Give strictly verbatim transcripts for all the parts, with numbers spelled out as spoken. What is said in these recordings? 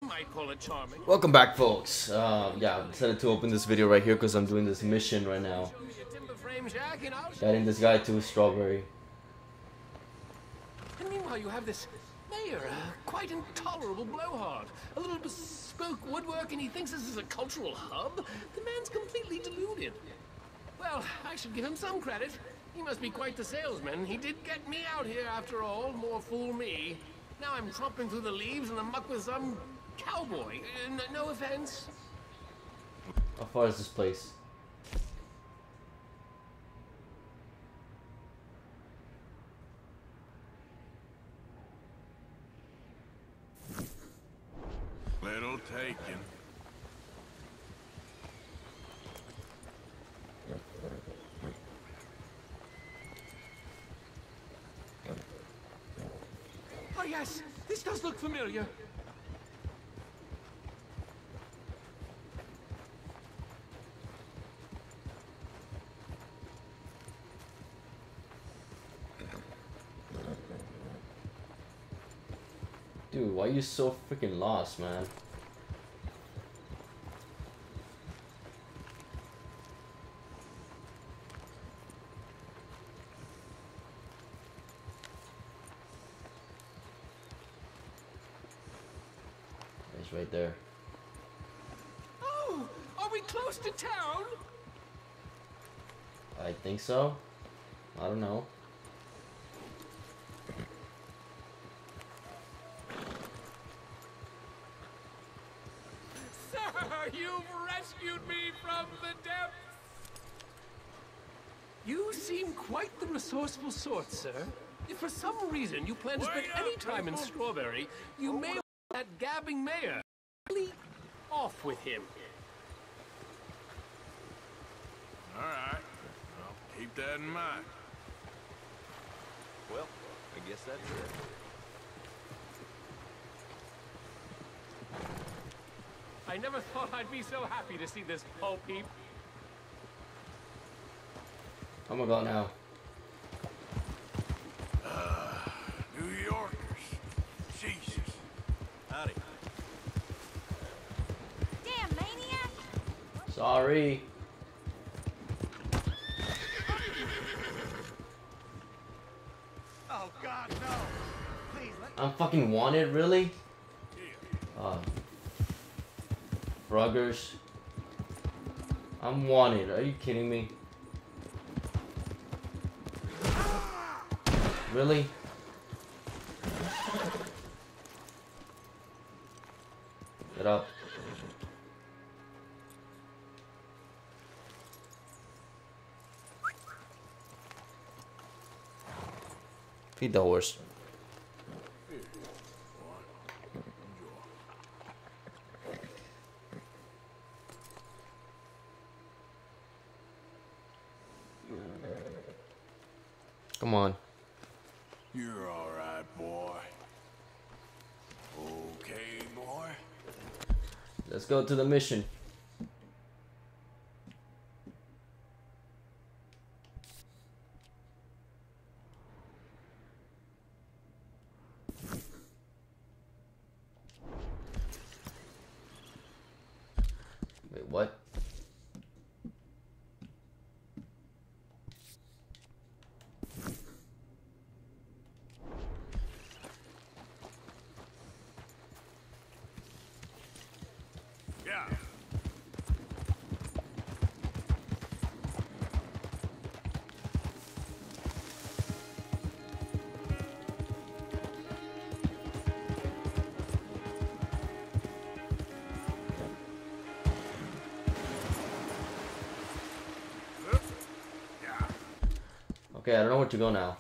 might call it charming. Welcome back, folks. Uh, yeah, I decided to open this video right here because I'm doing this mission right now. Getting this guy to Strawberry. And meanwhile, you have this mayor, a quite intolerable blowhard. A little bespoke woodwork, and he thinks this is a cultural hub? The man's completely deluded. Well, I should give him some credit. He must be quite the salesman. He did get me out here after all. More fool me. Now I'm tromping through the leaves in the muck with some cowboy. Uh, n no offense. How far is this place? Little taken. Oh yes, this does look familiar. Dude, why are you so freaking lost, man? It's right there. Oh, are we close to town? I think so. I don't know. You've rescued me from the depths! You seem quite the resourceful sort, sir. If for some reason you plan to spend any time in Strawberry, you may want that gabbing mayor. Really off with him. All right. I'll keep that in mind. Well, I guess that's it. I never thought I'd be so happy to see this Bo Peep. Oh my god, now. Uh, New Yorkers. Jesus. Howdy. Damn maniac! Sorry. Oh God, no! Please let I'm fucking wanted, really? Uh, Ruggers. I'm wanted. Are you kidding me? Really? Get up. Feed the horse. Come on. You're all right, boy. Okay, boy. Let's go to the mission. Wait, what? Yeah. Okay, I don't know where to go now.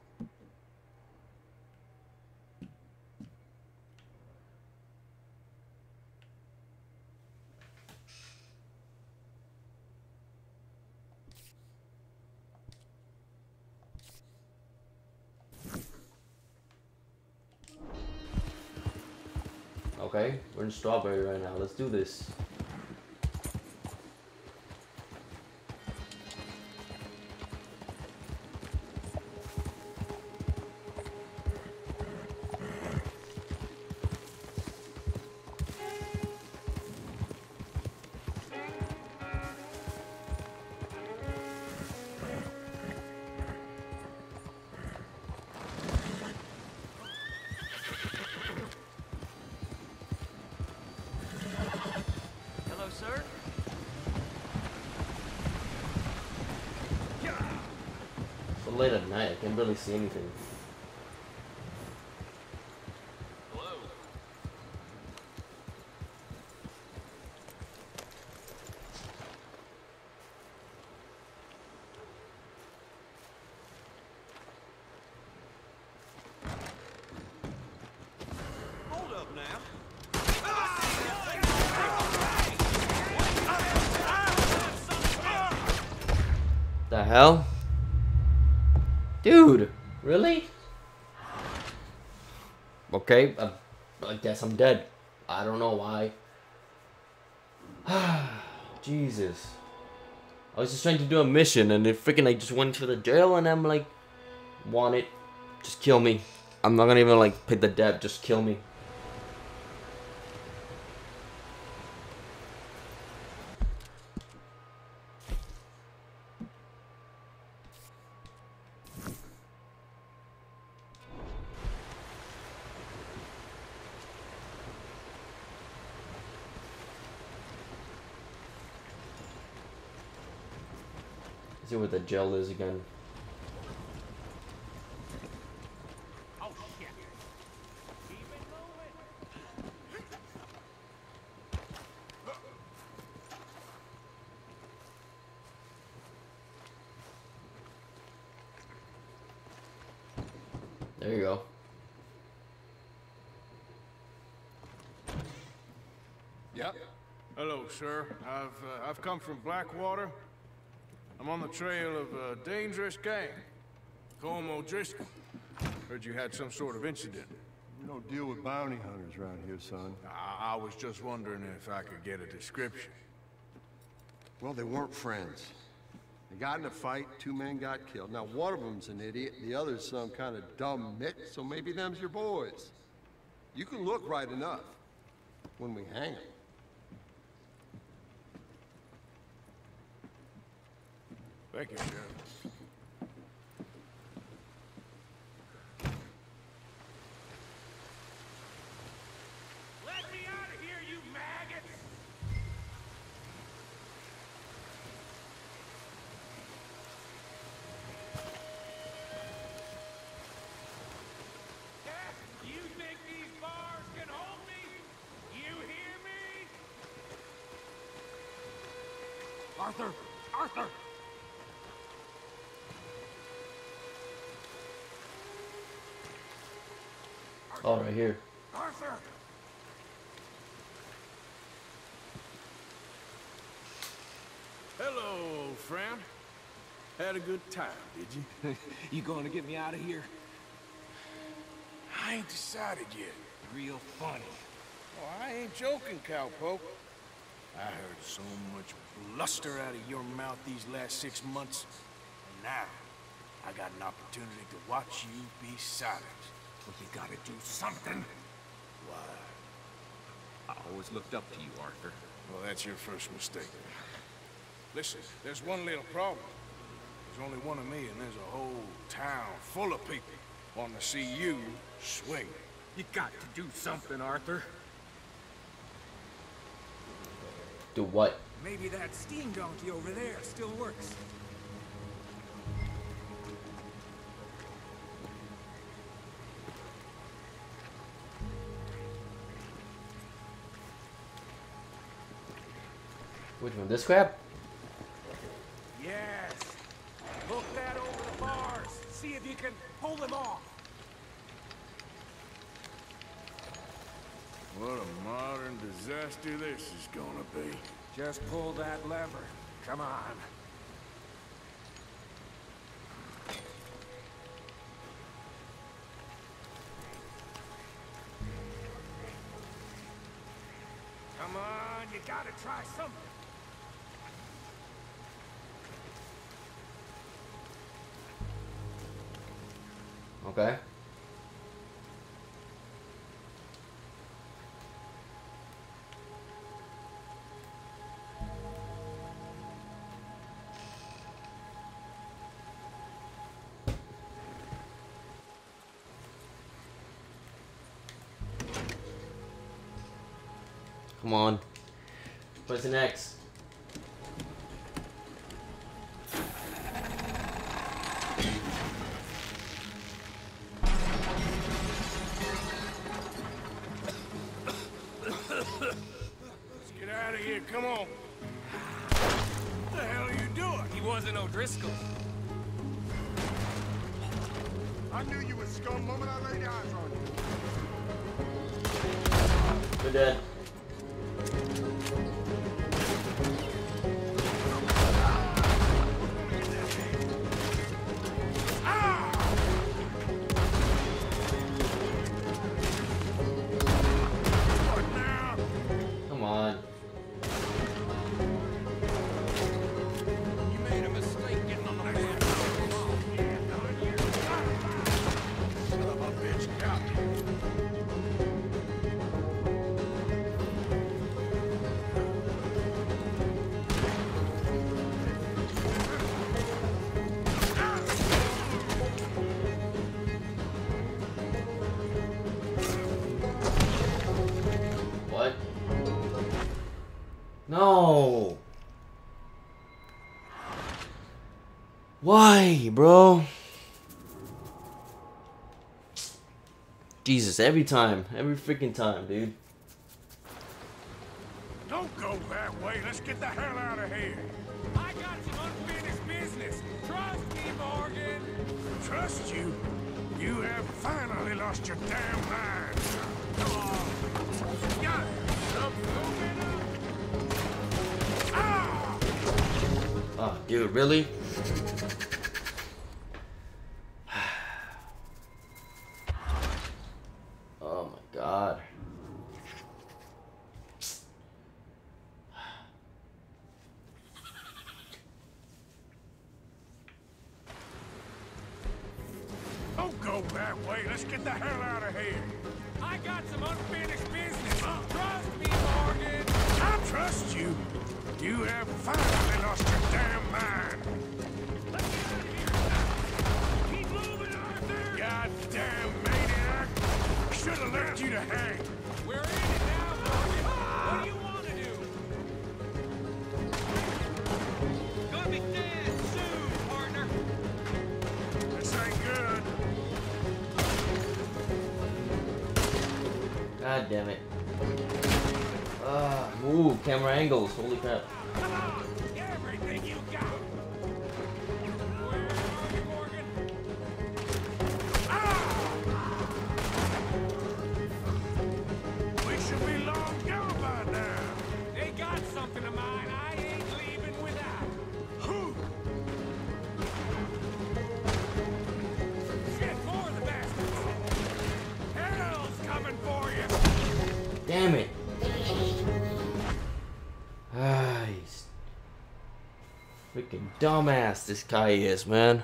Okay, we're in Strawberry right now. Let's do this. late at night. I can't barely see anything. Hello. Hold up now. The hell? Dude, really? Okay, I, I guess I'm dead. I don't know why. Jesus. I was just trying to do a mission and it freaking like just went to the jail and I'm like, want it, just kill me. I'm not gonna even like pay the debt, just kill me. See what the gel is again. Oh shit. Keep it moving. There you go. Yep. Hello, sir. I've uh, I've come from Blackwater. I'm on the trail of a dangerous gang. Colm O'Driscoll. Heard you had some sort of incident. We don't deal with bounty hunters around here, son. I, I was just wondering if I could get a description. Well, they weren't friends. They got in a fight, two men got killed. Now, one of them's an idiot, the other's some kind of dumb mix, so maybe them's your boys. You can look right enough when we hang them. Thank you, Sheriff. Let me out of here, you maggots! You think these bars can hold me? You hear me? Arthur! Arthur! Oh, right here. Arthur! Hello, old friend. Had a good time, did you? You going to get me out of here? I ain't decided yet. Real funny. Oh, I ain't joking, cowpoke. I heard so much bluster out of your mouth these last six months. And now, I got an opportunity to watch you be silent. Well, you gotta do something. Why? I always looked up to you, Arthur. Well, that's your first mistake. Listen, there's one little problem. There's only one of me, and there's a whole town full of people wanting to see you swing. You got to do something, Arthur. Do what? Maybe that steam donkey over there still works. Which one? This crap? Yes. Look that over the bars. See if you can pull them off. What a modern disaster this is gonna be. Just pull that lever. Come on. Come on, you gotta try something. Okay. Come on. What's the next? Let's get out of here, come on. What the hell are you doing? He wasn't O'Driscoll. I knew you was scum the moment I laid eyes on you. You're dead. Come on. You made a mistake getting on the man. Son of a bitch, cop. What? No. Why, bro? Jesus, every time. Every freaking time, dude. Don't go that way. Let's get the hell out of here. I got some unfinished business. Trust me, Morgan. Trust you? You have finally lost your damn mind. Come on. Got it. Stop moving up. Ah! Oh, dude, really? Oh my god. Don't go that way. Let's get the hell out of here. I got some unfinished business. Trust me, Morgan. I trust you. You have finally lost your damn mind. Let's get out of here. Keep moving, Arthur. Goddamn maniac. Should have left you to hang. We're in it now, Morgan. What do you want to do? Gonna be dead soon, partner. This ain't good. God damn it. Ah, move, camera angles, holy crap. Come on, everything you got. Where are you, Morgan? We should be long gone by now. They got something of mine I ain't leaving without. Who? Shit for the bastards. Hell's coming for you. Damn it. Ah, he's freaking dumbass this guy is, man.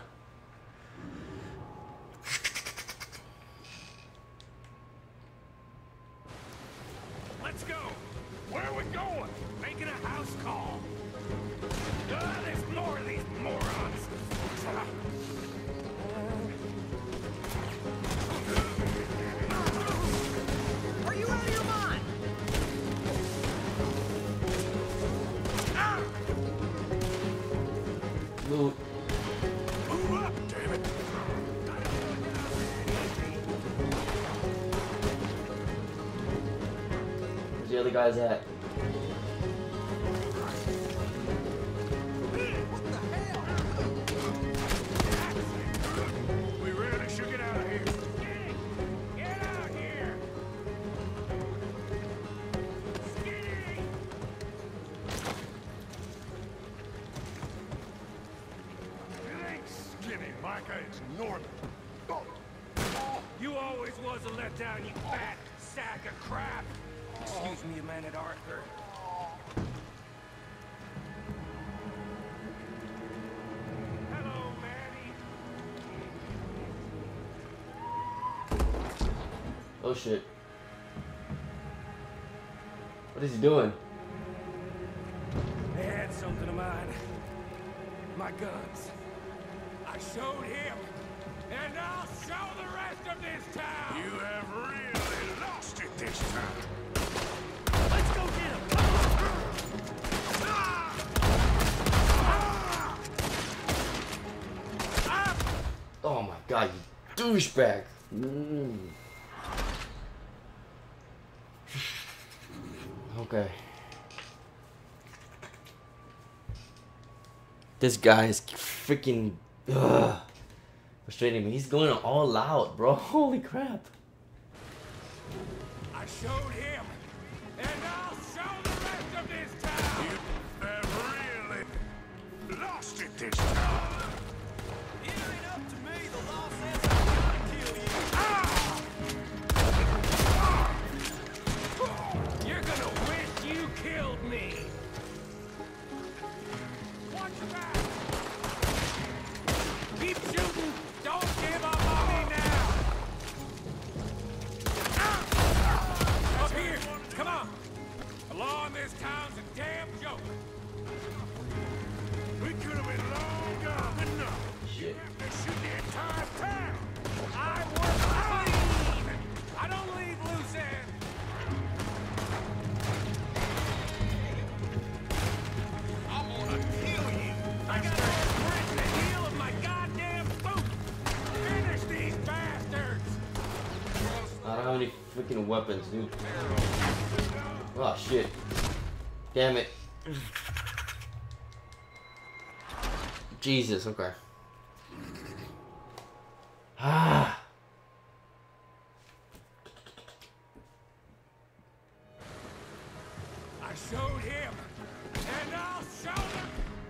Let's go. Where are we going? Making a house call. Uh, there's more of these morons. Are you out of your mind? Loot. Move up, damn it. Where's the other guys at? We really should get out of here. Get out here! Skinny! It ain't skinny, Micah. It's northern. Oh. You always was a letdown, you fat sack of crap! Excuse me a minute, Arthur. Hello, Manny. Oh shit. What is he doing? They had something of mine. My guns. I showed him, and I'll show the rest of this town! You have really lost it this time. Let's go get him! Oh my god, you douchebag. Mm. Okay. This guy is freaking ugh, frustrating me. He's going all out, bro. Holy crap. I showed him, and I'll show the rest of this town! You have really lost it this time. It ain't up to me. The law says I gotta kill you. You're gonna wish you killed me! Watch your back! Keep shooting! Don't give up on me now! Up here! Come on! The law in this town's a damn joke! We could have been long gone enough. Shit. To shoot the entire town. I work clean! I don't leave loose ends! I'm gonna kill you. I got a print the heel of my goddamn boot! Finish these bastards! I don't have any freaking weapons, dude. Oh shit. Damn it. Jesus, okay. Ah. I showed him, and I'll show them!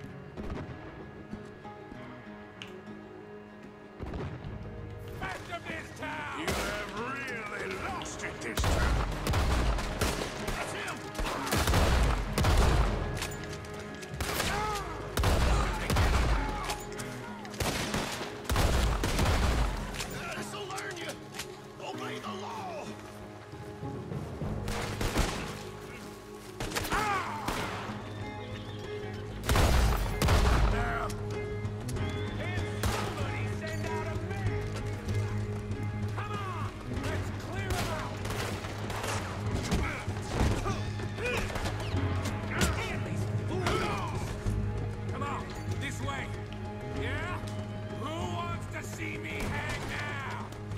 Rest of this town! You have really lost it this time. That's him. This'll learn you. Obey the law. Now, Can somebody send out a man? Come on! Let's clear him out! Get these fools! Come on, this way! Yeah? Who wants to see me hang now?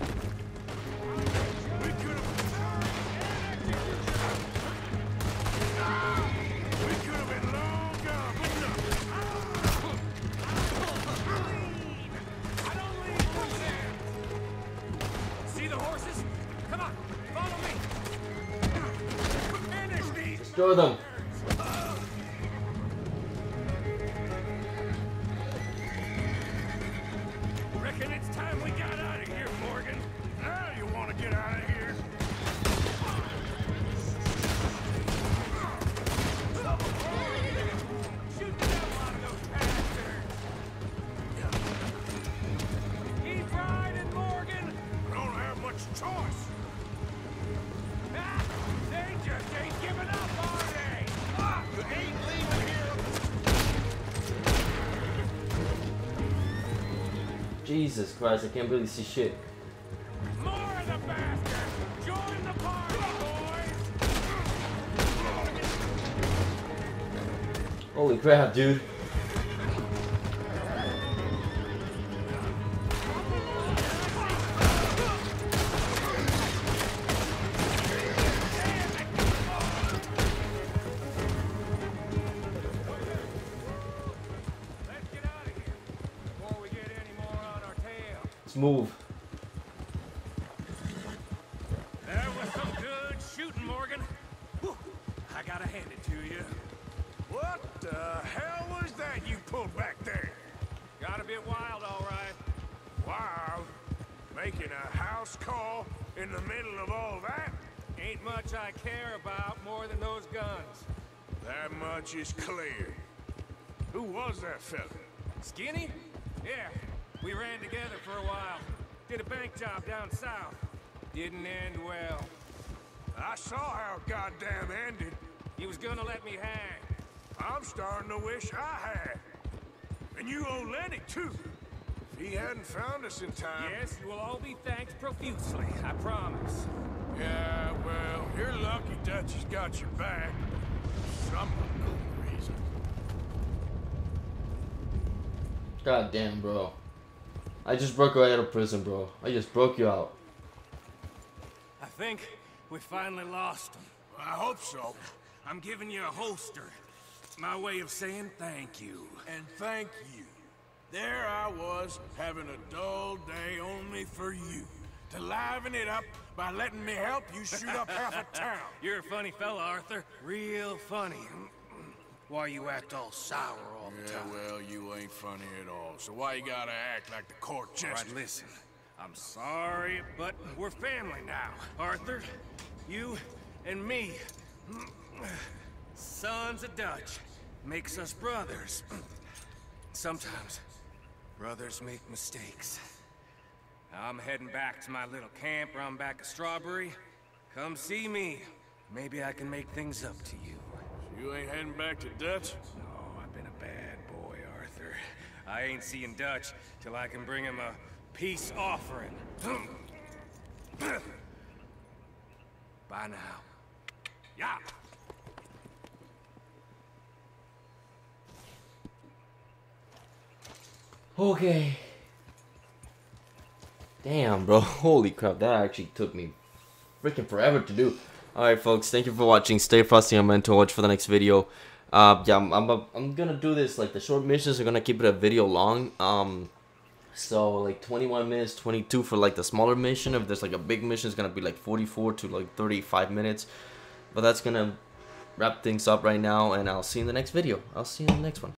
we could have. We could have been long gone, but no. I don't leave loose ends! See the horses? Come on, follow me! Finish these Destroy them. Reckon it's time we got out of here, Morgan. Now you want to get out of here? Shoot the hell out of those bastards! Keep riding, Morgan! I don't have much choice. Ah, they just ain't giving up, are they? Ah, you ain't leaving here. Jesus Christ, I can't really see shit. More of the bastards! Join the party, boys! Holy crap, dude. Let's get out of here before we get any more on our tail. Let's move. That was some good shooting, Morgan. Whew. I gotta hand it to you. What the hell was that you pulled back there? Got a bit wild, all right. Wild? Making a house call in the middle of all that? Ain't much I care about more than those guns. That much is clear. Who was that fella? Skinny? Yeah, we ran together for a while. Did a bank job down south. Didn't end well. I saw how it goddamn ended. He was gonna let me hang. I'm starting to wish I had. And you owe Lenny, too. If he hadn't found us in time... Yes, you will all be thanked profusely, I promise. Yeah, well, you're lucky Dutch has got your back. For some unknown reason. God damn, bro. I just broke you out of prison, bro. I just broke you out. I think we finally lost him. I hope so. I'm giving you a holster. My way of saying thank you. And thank you. There I was, having a dull day only for you. To liven it up by letting me help you shoot up half a town. You're a funny fella, Arthur. Real funny. Why you act all sour all the Yeah, time? well, you ain't funny at all. So why you gotta act like the court All jester? right, listen. I'm sorry, but we're family now. Arthur, you and me. Sons of Dutch. Makes us brothers. Sometimes, brothers make mistakes. I'm heading back to my little camp around back of Strawberry. Come see me. Maybe I can make things up to you. You ain't heading back to Dutch? No, I've been a bad boy, Arthur. I ain't seeing Dutch till I can bring him a peace offering. Bye now. Yeah. Okay. Damn, bro. Holy crap. That actually took me freaking forever to do. Alright, folks. Thank you for watching. Stay frosty on Mental Watch for the next video. Uh, yeah, I'm, I'm, I'm gonna do this. Like, the short missions are gonna keep it a video long. Um, so, like, twenty-one minutes, twenty-two for, like, the smaller mission. If there's, like, a big mission, it's gonna be, like, forty-four to, like, thirty-five minutes. But that's gonna wrap things up right now. And I'll see you in the next video. I'll see you in the next one.